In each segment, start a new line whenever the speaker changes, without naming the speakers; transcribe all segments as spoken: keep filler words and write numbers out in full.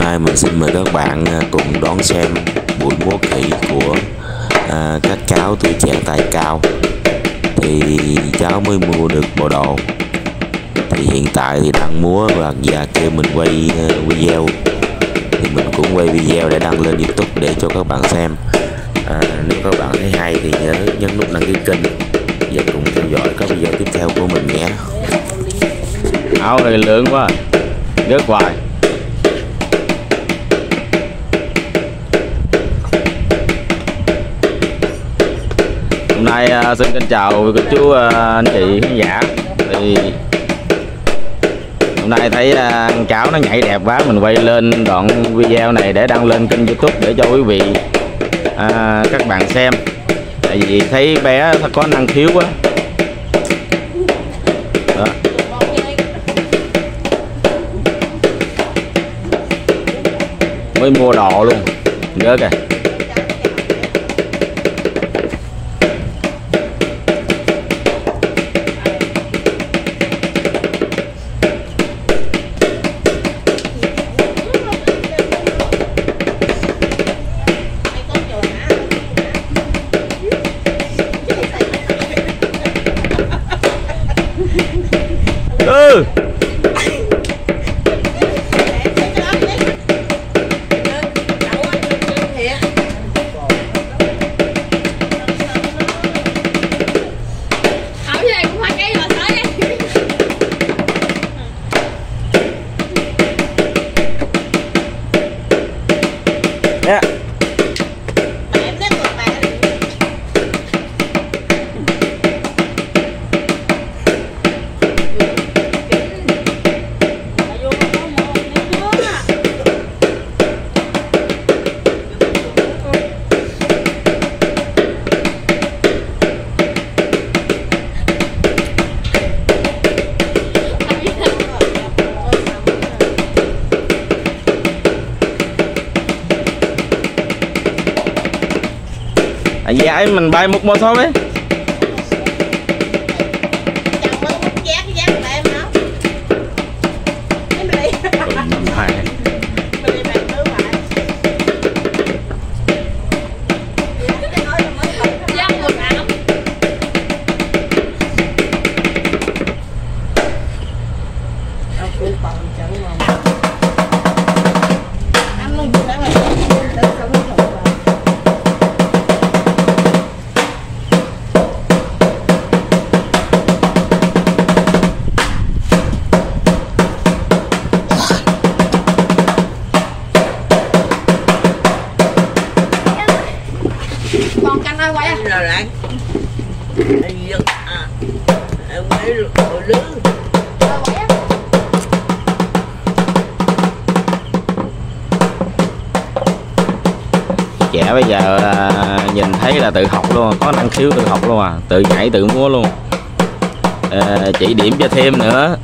nay mình xin mời các bạn cùng đón xem buổi múa kỹ của à, các cháu tuổi trẻ tài cao. Thì cháu mới mua được bộ đồ, thì hiện tại thì đang múa và già kêu mình quay uh, video, thì mình cũng quay video để đăng lên YouTube để cho các bạn xem. À, nếu các bạn thấy hay thì nhớ nhấn nút đăng ký kênh và cùng theo dõi các video tiếp theo của mình nhé.
Áo này lớn quá, rớt hoài. Hôm nay uh, xin kính chào cô chú uh, anh chị khán giả. Thì hôm nay thấy uh, cháu nó nhảy đẹp quá, mình quay lên đoạn video này để đăng lên kênh YouTube để cho quý vị uh, các bạn xem. Tại vì thấy bé nó có năng khiếu quá. Đó. Mới mua đồ luôn, nhớ kìa. Ừ. Yeah. À, dạ mình bay một mô thôi ấy.
Còn canh ai quay á?
Là lại. À. Em quay rồi lư.
Trẻ bây giờ à, nhìn thấy là tự học luôn, có năng khiếu tự học luôn à, tự nhảy tự múa luôn. À, chỉ điểm cho thêm nữa.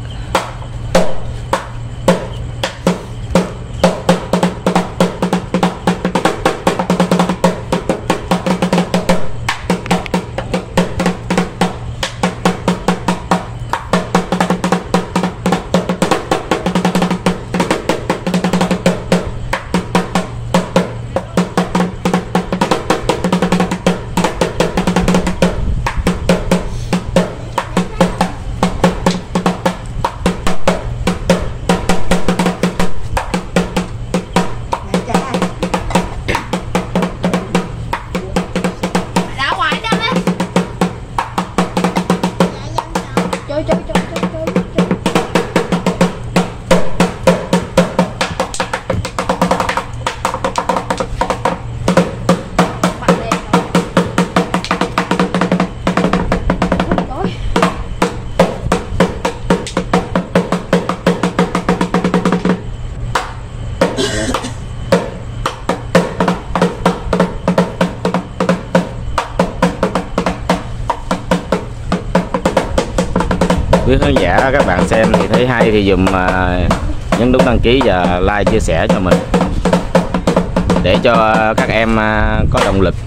Quý khán giả các bạn xem thì thấy hay thì dùm uh, nhấn nút đăng ký và like chia sẻ cho mình để cho các em uh, có động lực.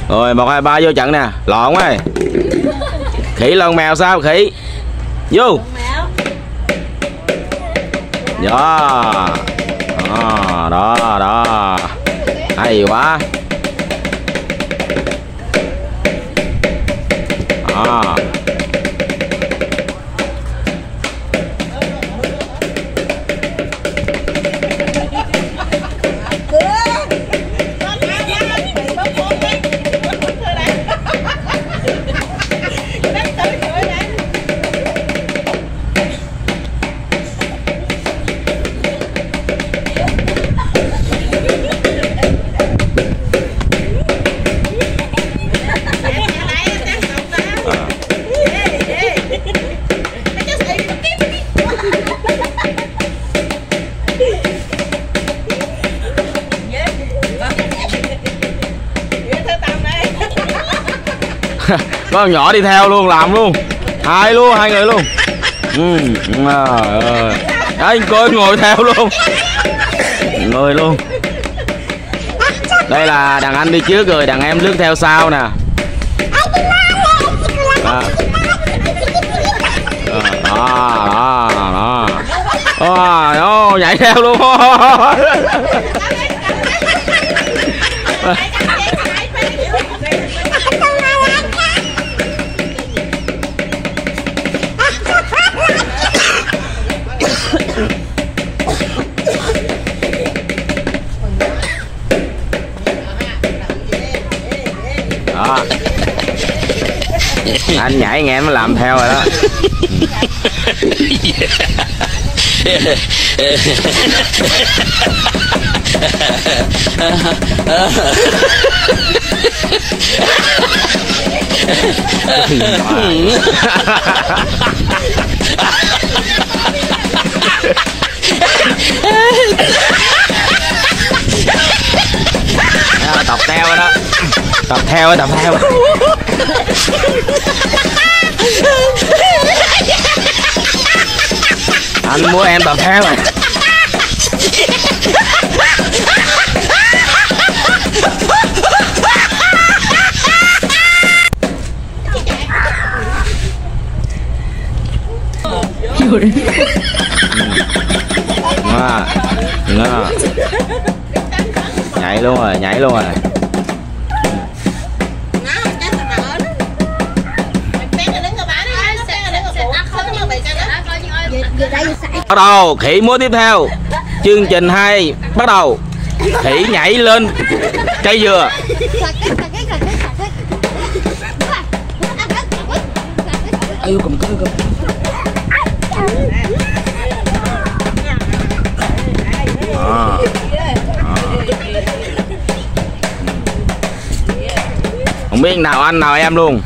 Rồi một hai ba vô trận nè. Lộn ơi. Khỉ lon mèo sao khỉ? Vô. Đó. Đó, đó, đó. Hay quá. Đó. Có nhỏ đi theo luôn, làm luôn, hai luôn, hai người luôn. Ừ, à, đấy, coi ngồi theo luôn, ngồi luôn. Đây là đàn anh đi trước rồi đàn em lướt theo sau nè. Đó, đó, đó, đó. Đó, nhảy theo luôn. Đó. Anh nhảy nghe nó làm theo rồi đó. Tập theo rồi đó, tập theo tập theo. Anh muốn em tập theo rồi. Ngà, ngà. Nhảy luôn rồi, nhảy luôn rồi. Bắt đầu, khỉ múa tiếp theo. Chương trình hai bắt đầu. Khỉ nhảy lên cây dừa. Ây cầm cây cầm. À. Không biết nào anh nào em luôn.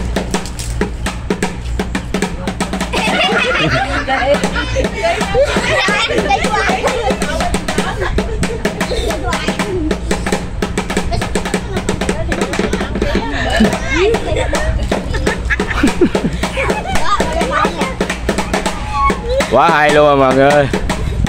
Quá hay luôn mọi người ơi.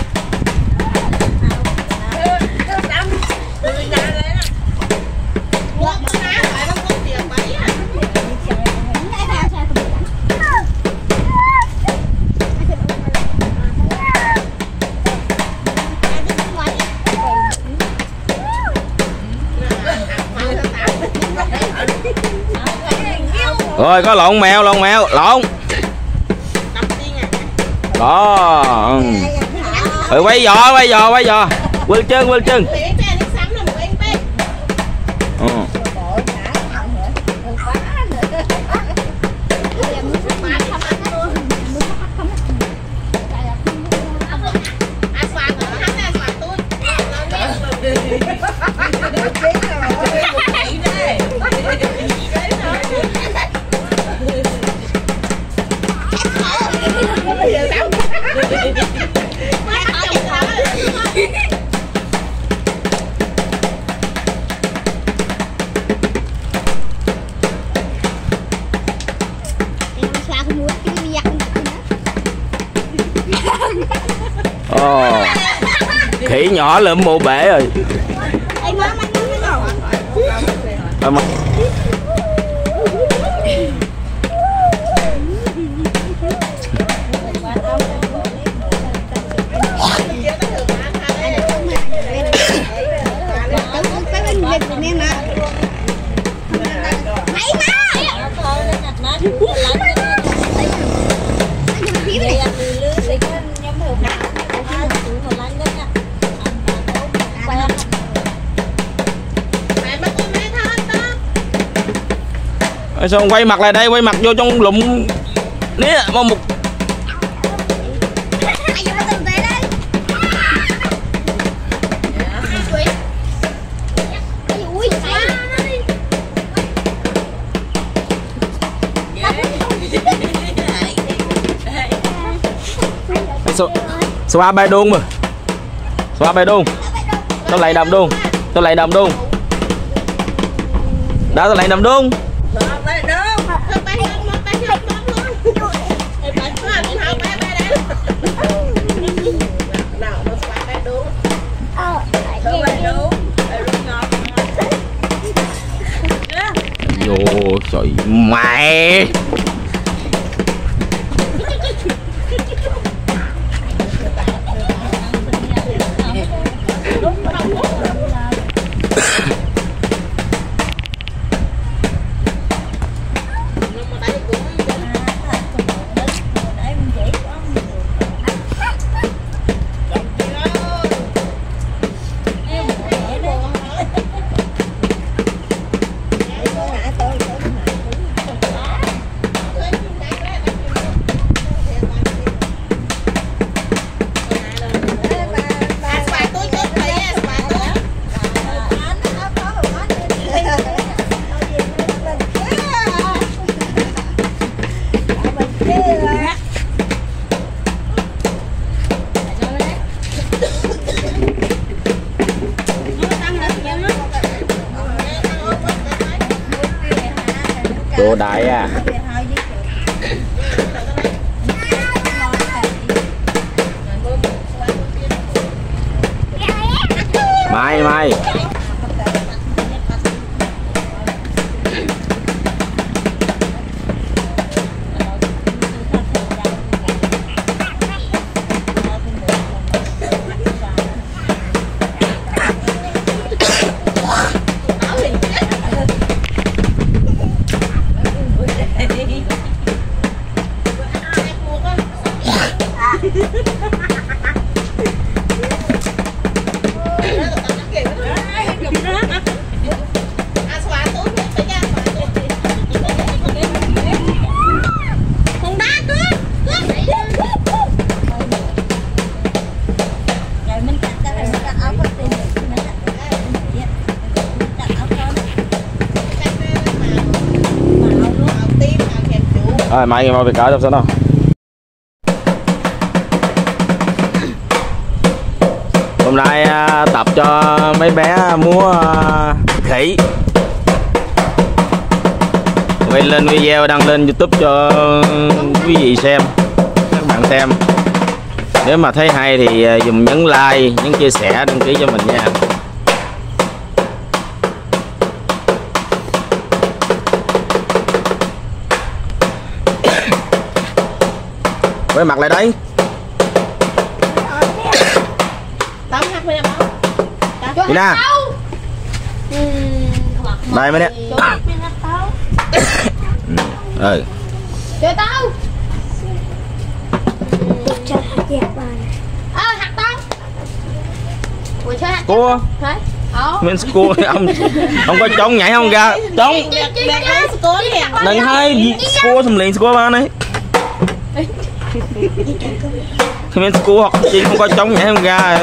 Rồi có lộn mèo, lộn mèo, lộn. Đó. Rồi quay giò, quay giò, quay giò. Quên chân, quên chân. Ừ. Ồ, khỉ nhỏ lượm mộ bể rồi. Sao quay mặt lại đây, quay mặt vô trong lụng nè, một một xóa bài đôn mà xóa bài đôn tôi lại đầm đôn tôi lại đầm đôn đó tôi lại đầm đôn vô trời mẹ đồ đại à. Mai mai rồi mày mau về cởi trong sân đâu. Hôm nay à, tập cho mấy bé múa à, khỉ. Quay lên video đăng lên YouTube cho quý vị xem, các bạn xem. Nếu mà thấy hay thì à, dùng nhấn like, nhấn chia sẻ, đăng ký cho mình nha. Quay mặt lại đấy. Đi nè. Đây mấy nè. Ừ.
Chơi tao. Ờ hạt tao. Ủa chơi hạt.
Cua.
Thấy? Ờ.
Mình cua ông ông có trống nhảy không ra? Trống. Đừng hai cua xùm liền cua ba này. Thì mình cua hoặc gì không có trống nhảy không ra.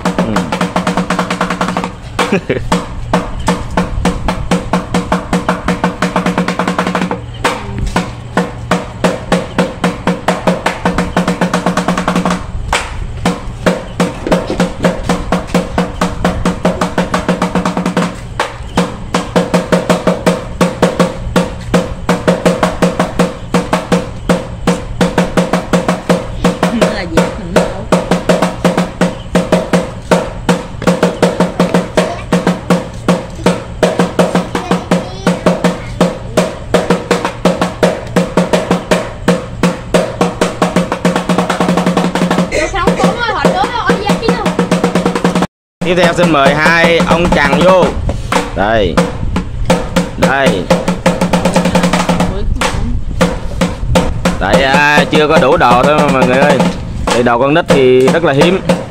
Tiếp theo xin mời hai ông chằn vô. Đây. Đây. Tại à, chưa có đủ đồ thôi mà mọi người ơi. Thì đồ con nít thì rất là hiếm.